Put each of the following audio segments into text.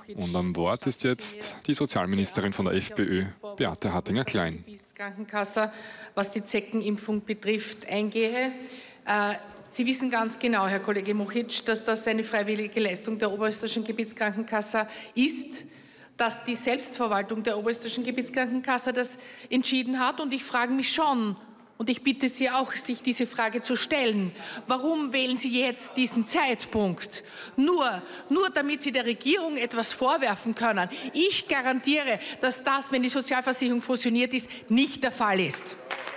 Und am Wort ist jetzt die Sozialministerin von der FPÖ, Beate Hartinger-Klein. Krankenkasse, was die Zeckenimpfung betrifft, eingehe. Sie wissen ganz genau, Herr Kollege Mochic, dass das eine freiwillige Leistung der Oberösterreichischen Gebietskrankenkasse ist, dass die Selbstverwaltung der Oberösterreichischen Gebietskrankenkasse das entschieden hat. Und ich frage mich schon, und ich bitte Sie auch, sich diese Frage zu stellen, warum wählen Sie jetzt diesen Zeitpunkt? Nur damit Sie der Regierung etwas vorwerfen können. Ich garantiere, dass das, wenn die Sozialversicherung fusioniert ist, nicht der Fall ist.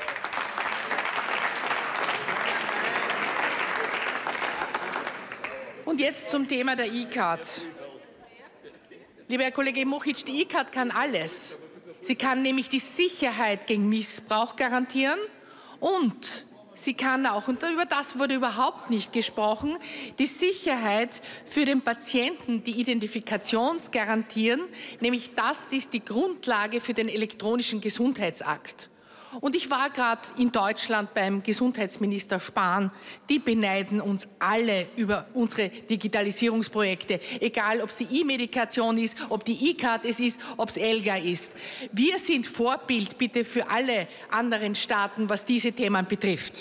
Und jetzt zum Thema der E-Card. Lieber Herr Kollege Mochic, die E-Card kann alles. Sie kann nämlich die Sicherheit gegen Missbrauch garantieren und sie kann auch, und über das wurde überhaupt nicht gesprochen, die Sicherheit für den Patienten, die Identifikation garantieren, nämlich das ist die Grundlage für den elektronischen Gesundheitsakt. Und ich war gerade in Deutschland beim Gesundheitsminister Spahn. Die beneiden uns alle über unsere Digitalisierungsprojekte, egal ob es die E-Medikation ist, ob die E-Card es ist, ob es ELGA ist. Wir sind Vorbild bitte für alle anderen Staaten, was diese Themen betrifft.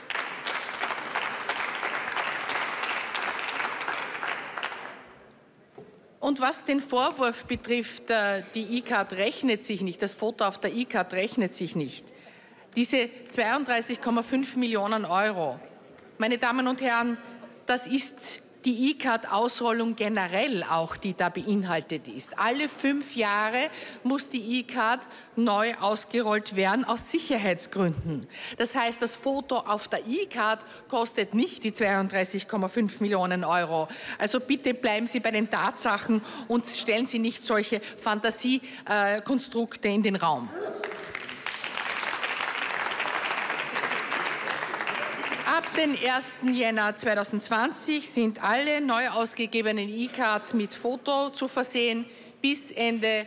Und was den Vorwurf betrifft, die E-Card rechnet sich nicht, das Foto auf der E-Card rechnet sich nicht. Diese 32,5 Millionen Euro, meine Damen und Herren, das ist die E-Card-Ausrollung generell auch, die da beinhaltet ist. Alle 5 Jahre muss die E-Card neu ausgerollt werden, aus Sicherheitsgründen. Das heißt, das Foto auf der E-Card kostet nicht die 32,5 Millionen Euro. Also bitte bleiben Sie bei den Tatsachen und stellen Sie nicht solche Fantasiekonstrukte in den Raum. Ab dem 1. Jänner 2020 sind alle neu ausgegebenen E-Cards mit Foto zu versehen. Bis Ende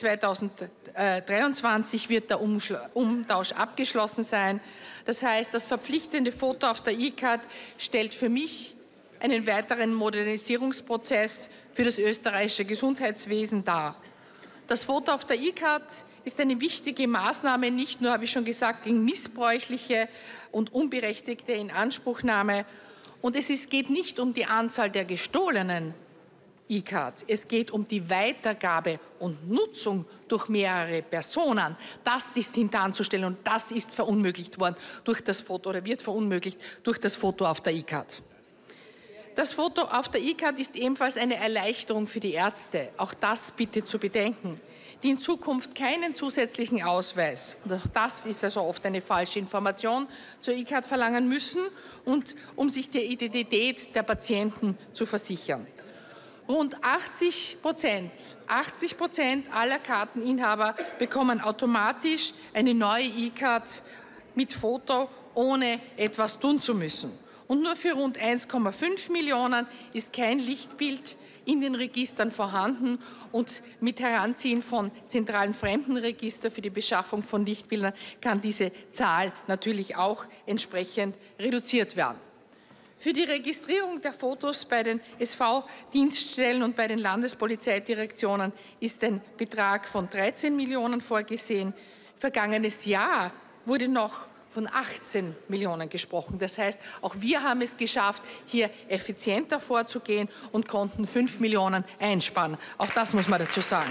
2023 wird der Umtausch abgeschlossen sein. Das heißt, das verpflichtende Foto auf der E-Card stellt für mich einen weiteren Modernisierungsprozess für das österreichische Gesundheitswesen dar. Das Foto auf der E-Card ist eine wichtige Maßnahme, nicht nur, habe ich schon gesagt, gegen missbräuchliche und unberechtigte Inanspruchnahme. Und es geht nicht um die Anzahl der gestohlenen E-Cards. Es geht um die Weitergabe und Nutzung durch mehrere Personen. Das ist hintanzustellen und das ist verunmöglicht worden durch das Foto oder wird verunmöglicht durch das Foto auf der E-Card. Das Foto auf der E-Card ist ebenfalls eine Erleichterung für die Ärzte. Auch das bitte zu bedenken, die in Zukunft keinen zusätzlichen Ausweis, und auch das ist also oft eine falsche Information, zur E-Card verlangen müssen, und um sich der Identität der Patienten zu versichern. Rund 80% aller Karteninhaber bekommen automatisch eine neue E-Card mit Foto, ohne etwas tun zu müssen. Und nur für rund 1,5 Millionen ist kein Lichtbild in den Registern vorhanden, und mit Heranziehen von zentralen Fremdenregister für die Beschaffung von Lichtbildern kann diese Zahl natürlich auch entsprechend reduziert werden. Für die Registrierung der Fotos bei den SV-Dienststellen und bei den Landespolizeidirektionen ist ein Betrag von 13 Millionen vorgesehen. Vergangenes Jahr wurde noch von 18 Millionen gesprochen. Das heißt, auch wir haben es geschafft, hier effizienter vorzugehen und konnten 5 Millionen einsparen. Auch das muss man dazu sagen.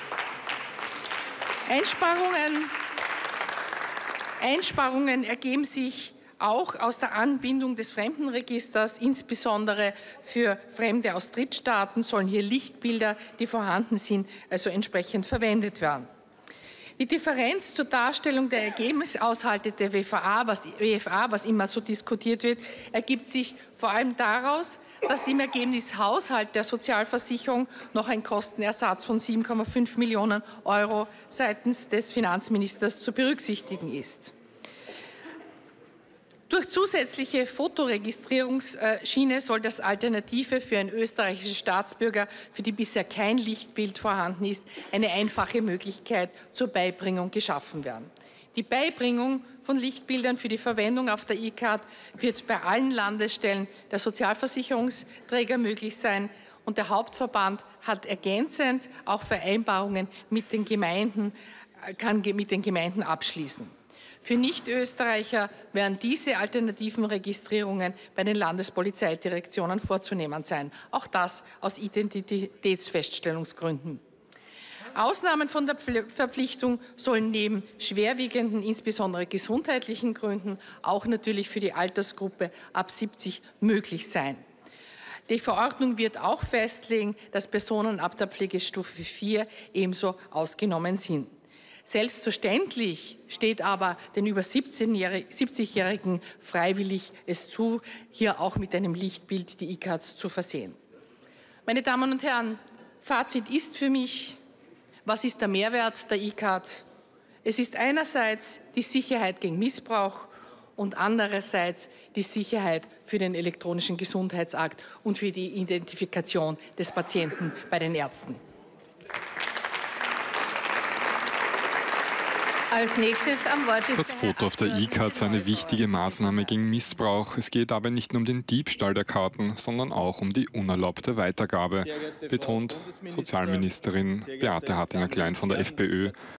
Einsparungen ergeben sich auch aus der Anbindung des Fremdenregisters. Insbesondere für Fremde aus Drittstaaten sollen hier Lichtbilder, die vorhanden sind, also entsprechend verwendet werden. Die Differenz zur Darstellung der Ergebnishaushalte der WFA, was immer so diskutiert wird, ergibt sich vor allem daraus, dass im Ergebnishaushalt der Sozialversicherung noch ein Kostenersatz von 7,5 Millionen Euro seitens des Finanzministers zu berücksichtigen ist. Durch zusätzliche Fotoregistrierungsschiene soll das Alternative für einen österreichischen Staatsbürger, für die bisher kein Lichtbild vorhanden ist, eine einfache Möglichkeit zur Beibringung geschaffen werden. Die Beibringung von Lichtbildern für die Verwendung auf der E-Card wird bei allen Landesstellen der Sozialversicherungsträger möglich sein, Und der Hauptverband hat ergänzend auch Vereinbarungen mit den Gemeinden, kann mit den Gemeinden abschließen. Für Nicht-Österreicher wären diese alternativen Registrierungen bei den Landespolizeidirektionen vorzunehmen sein. Auch das aus Identitätsfeststellungsgründen. Ausnahmen von der Verpflichtung sollen neben schwerwiegenden, insbesondere gesundheitlichen Gründen, auch natürlich für die Altersgruppe ab 70 möglich sein. Die Verordnung wird auch festlegen, dass Personen ab der Pflegestufe 4 ebenso ausgenommen sind. Selbstverständlich steht aber den über 70-Jährigen freiwillig es zu, hier auch mit einem Lichtbild die E-Card zu versehen. Meine Damen und Herren, Fazit ist für mich, was ist der Mehrwert der E-Card? Es ist einerseits die Sicherheit gegen Missbrauch und andererseits die Sicherheit für den elektronischen Gesundheitsakt und für die Identifikation des Patienten bei den Ärzten. Als nächstes am Wort ist Das Foto auf der E-Card ist eine wichtige Maßnahme gegen Missbrauch. Es geht dabei nicht nur um den Diebstahl der Karten, sondern auch um die unerlaubte Weitergabe, betont Sozialministerin Beate Hartinger-Klein von der FPÖ